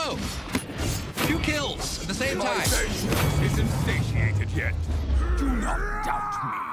go! 2 kills at the same time. My patience isn't satiated yet. Do not doubt me.